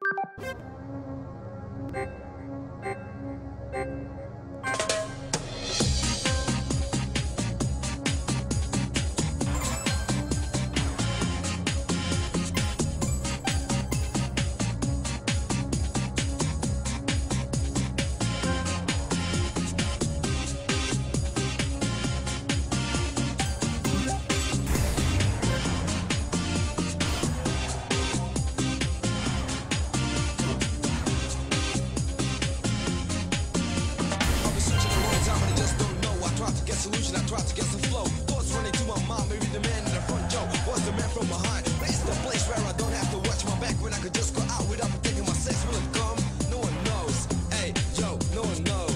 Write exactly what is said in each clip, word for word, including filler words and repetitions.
Solution, I tried to get some flow. Thoughts running to my mind, maybe the man in the front, Joe was the man from behind. But it's the place where I don't have to watch my back, when I could just go out without protecting my sex. Will it come? No one knows. Hey, Joe, no one knows.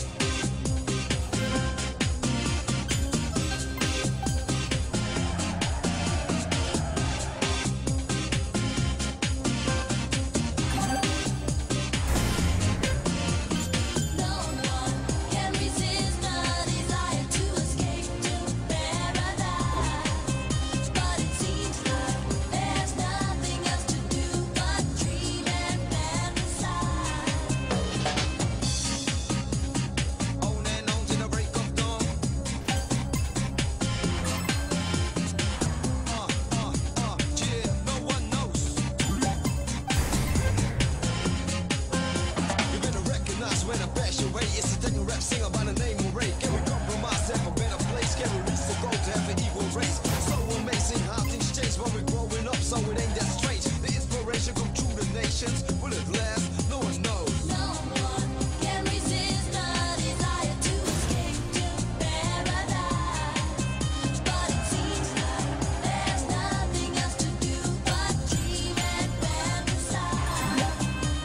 When I bash your way, it's a taking rap singer by the name of Ray. Can we compromise, have a better place? Can we reach the goal to have an equal race? So amazing how things change when we're growing up, so it ain't that strange. The inspiration come through the nations. Will it last? No one knows. No one can resist the desire to escape to paradise. But it seems like there's nothing else to do but dream and fantasize.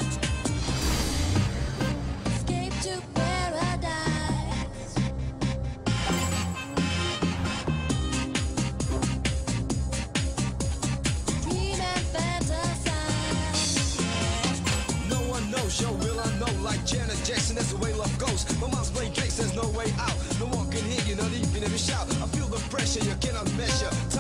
Escape to paradise. Dream and fantasize. No one knows, yo, will I know? Like Janet Jackson, that's the way love goes. My mom's playing tricks, there's no way out. No one can hear you, not even if you shout. I feel the pressure you cannot measure.